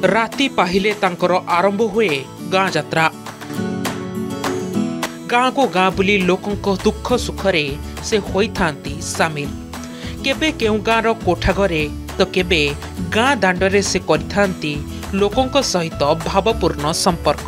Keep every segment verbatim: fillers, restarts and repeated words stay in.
राति पाहिले तांकर आरंभ हुए गाँ यात्रा। गाँ को गाँ बुली लोकंक दुख सुखरे से होइथांती सामिल। केबे केउ गाँर कोठा घरे तो केबे गाँ दांडरे से करिथांती लोकंक सहित भावपूर्ण संपर्क।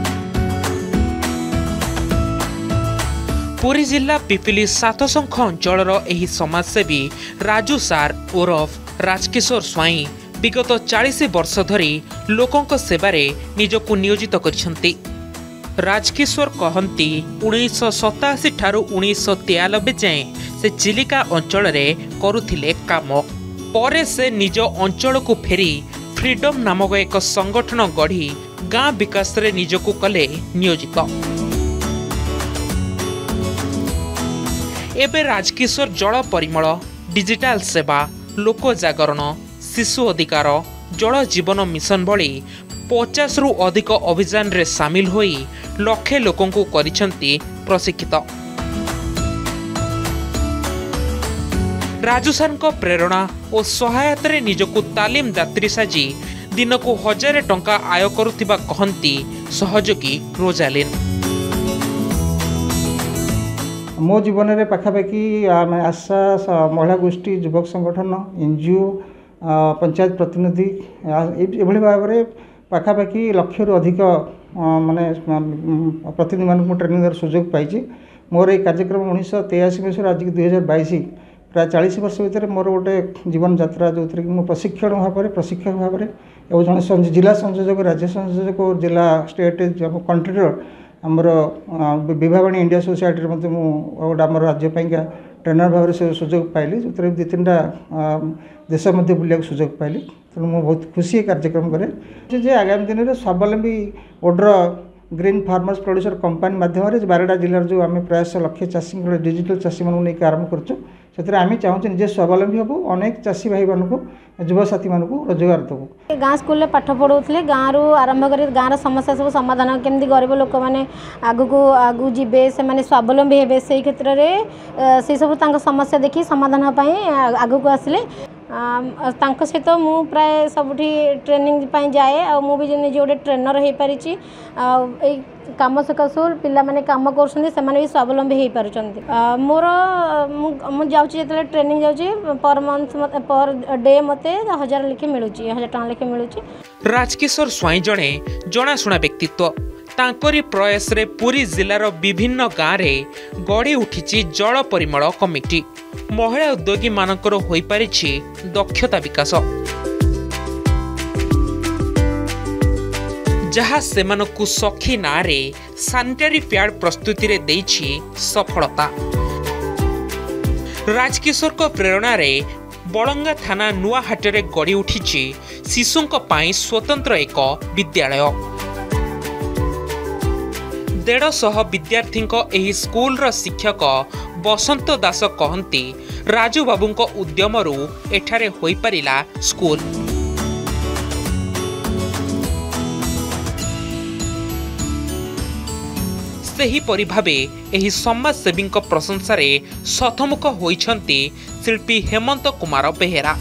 पुरी जिला पिपिली सातशंख अंचल एही समाजसेवी राजू सार ओरफ राजकिशोर स्वाई विगत चालीस वर्ष धरी लोकंक सेवारे निजकु नियोजित करिसंती। राजकिशोर कहती उन्नीस सताशी ठारू उन्नीस तेयानबे जाए से चिलिका अंचल रे करुथिले काम। परे से निज अंचल को फेरी फ्रीडम नामक एक संगठन गढ़ी गाँ विकास रे निजकु कले नियोजित। एबे राजकिशोर जल परिमल, डिजिटल सेवा, लोक जागरण, शिशु अधिकार, जल जीवन मिशन भली पचास रु अधिक अभियान रे सामिल होई लक्षे लोकंकु करिसंती प्रशिक्षित। राजू सारଙ୍କ प्रेरणा और सहायता रे निजकु तालीम दात्री साजी दिनकु हजार टंका आय करुथिबा कहंती सहयोगी रोजालिन। मो जीवन में पाखापाखि आशा महिला गोष्ठी, युवक संगठन, एनजीओ, पंचायत प्रतिनिधि एभली भाव में पाखापाखि लक्ष रु अधिक माने प्रतिनिधि मानक ट्रेनिंग सुजोग पाई। मोर ये कार्यक्रम उन्नीस तेयासी मसीह आज दुई हजार बैश प्राय चालीस वर्ष भितर मोर गोटे जीवन यात्रा जो थी कि प्रशिक्षण भाव में प्रशिक्षक भाव में और जन जिला संयोजक, राज्य संयोजक और जिला स्टेट कंट्रीर आमर विभावाणी इंडिया सोसाइटी मत गोटे राज्यपाइका ट्रेनर भाव में सुजोग पाइली, जो दु तीन देश मध्य बुलिया सुजोग पाइली। तेणु मुझे बहुत खुशी कार्यक्रम करे जे आगामी दिन में स्वावलम्बी Odra green farmers producer company माध्यम बारटा जिलार जो आम प्रयास लक्ष्य चाषी डिजिटल चाषी मानक नहीं आरंभ करूँ से आम चाहूँ निजे स्वावलम्बी हबू, अनेक चाषी भाई मानक युवसाथी मानक रोजगार देवु। गाँ स्कूल पाठ पढ़ाऊे गाँव आरंभ कर गाँव समस्या सब समाधान केमती गरीब लोक मैंने आगु को आगु जीवे से स्वावलम्बी हे से क्षेत्र में से सब समस्या देखी समाधान आगु को आसिले सहित मु प्राय सबुठी ट्रेनिंग जाए आ मु भी निजे गोटे ट्रेनर हो पारी काम सकाशु पिला माने काम कर भी स्वावलम्बी हो पार। मोर मु जाऊँगी जो ट्रेनिंग जाऊँगी पर मंथ पर डे मत हजार लेखे मिलूँ हजार टाँग लेखे मिलूँ। राजकिशोर स्वाई जड़े जनाशुना व्यक्तित्व। तांकरी प्रयास रे पुरी जिलार विभिन्न गाँव में गढ़ी उठी जल परिमल कमिटी। महिला उद्योगी मानकर होई पारिछि दक्षता विकास, जहा सेमानकु सखी नारे सैनिटरी पैड प्रस्तुति रे देइछि सफलता। राजकिशोर को प्रेरणा रे बलंगा थाना नुआहाट रे गढ़ी उठी शिशुंक पाई स्वतंत्र एक विद्यालय। डेढ़ शह विद्यार्थींक एही स्कूल रो शिक्षक बसंत दास कहती राजू बाबूंक उद्यमरू एठारे होई परिला स्कूल। सही परि भाबे एही समाजसेवी प्रशंसा रे सथमुख होइछंती शिल्पी हेमंत कुमार बेहेरा।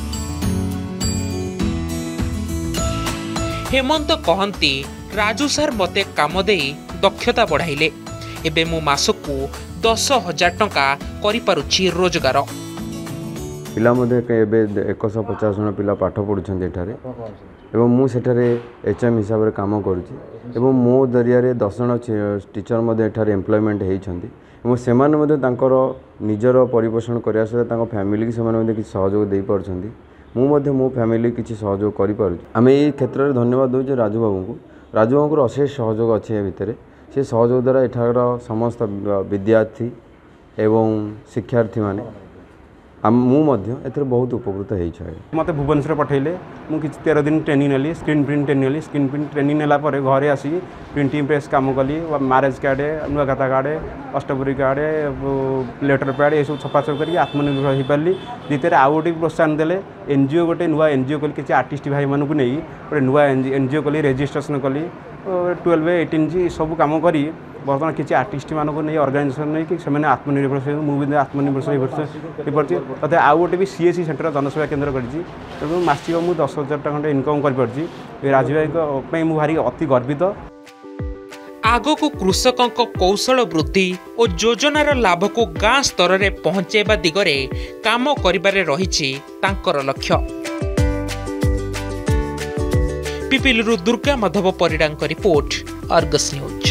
हेमंत कहती राजू सार मते काम दे दक्षता बढ़ाइले, एबे मु मासकू दस हजार टंका करि पारुछि रोजगार। पिला मध्ये एक सौ पचास जन पिला पाठ पढ़ुछन्ते एठारे एवं मु सेठारे एचएम हिसाब रे काम करूछि एवं मो दरिया रे दस जन टीचर मध्ये एठारे एम्प्लॉयमेंट हेइछन्ती एवं सेमान मध्ये तांकर निजर परिपोषण करिया सहित तांको फैमिली की सेमान मध्ये किछ सहयोग देई पारछन्ती। मु मध्ये मो फैमिली किछ सहयोग करि पारुछि। आमे एई क्षेत्र रे धन्यवाद दउछि राजू बाबू को। राजू बाबू को अशेष सहयोग अच्छे ए भितर से सहयोग द्वारा एठार समस्त विद्यार्थी एवं शिक्षार्थी माने एथर बहुत उपकृत हो। मत भुवनेश्वर पठेले मु किछ तेरह दिन ट्रेनिंग नेली, स्क्रीन प्रिंट ट्रेनिंग नेली। स्क्रीन प्रिंट ट्रेनिंग नेला परे घरे आसी प्रिंटिंग प्रेस काम कली, मैरेज कार्ड, नुआ खाता कार्ड, अष्टपुरी कार्ड, लेटर पैड ये सब छपाछप करके आत्मनिर्भर हो पारि। द्वितीय आउ गोटे प्रोत्साहन देले एनजीओ गोटे नुआ एनजीओ कली किसी आर्टिस्ट भाई मानक नहीं गोटे नुआ एनजीओ कली रेजिस्ट्रेशन कली ट्वेल्व एटीन जी सब कम करी बर्तमान किसी आर्टिस्ट मानक नहीं ऑर्गेनाइजेशन नहीं कि से आत्मनिर्भरशील मुझे आत्मनिर्भरशील पार्टी तथा आउ गोटे भी सीएससी सेंटर जनसेवा केन्द्र करी तेणु मासिक मुझे दस हजार टाँग खंडे इनकम कर राजू भाई मुझे भारी अति गर्वित। आगो को कृषकों कौशल वृद्धि और योजनार लाभ को गाँ स्तर में पहुंचाइबा दिगरे काम करिबारे रहिछि तांकर लक्ष्य। पिपिलरू दुर्गा माधव परिडांक रिपोर्ट, अर्गस न्यूज।